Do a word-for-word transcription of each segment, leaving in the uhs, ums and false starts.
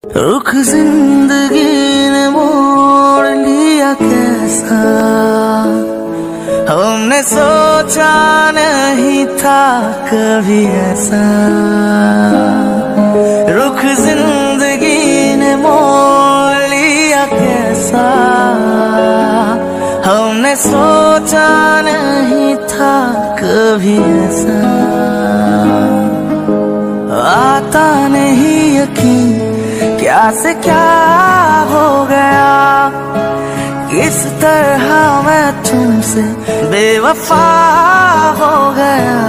रुख जिंदगी ने मोड़ लिया कैसा, हमने सोचा नहीं था कभी ऐसा। रुख जिंदगी ने मोड़ लिया कैसा, हमने सोचा नहीं था कभी ऐसा। आता नहीं यकीन क्या से क्या हो गया, किस तरह मैं तुमसे बेवफा हो गया।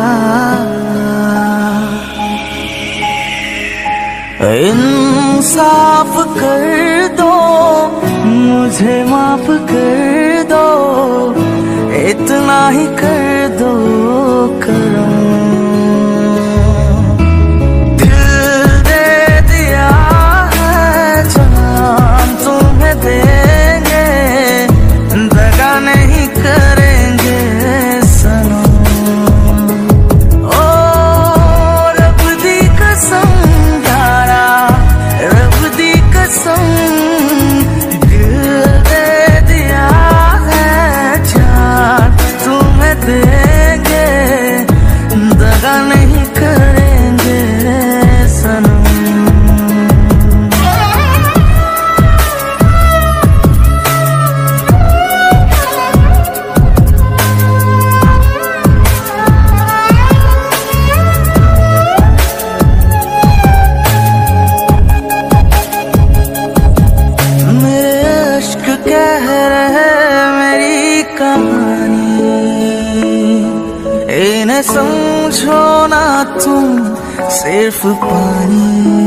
इंसाफ कर दो, मुझे माफ कर दो, इतना ही कर दो करम। कह रहे मेरी कहानी, इन्हें समझो ना तुम सिर्फ पानी।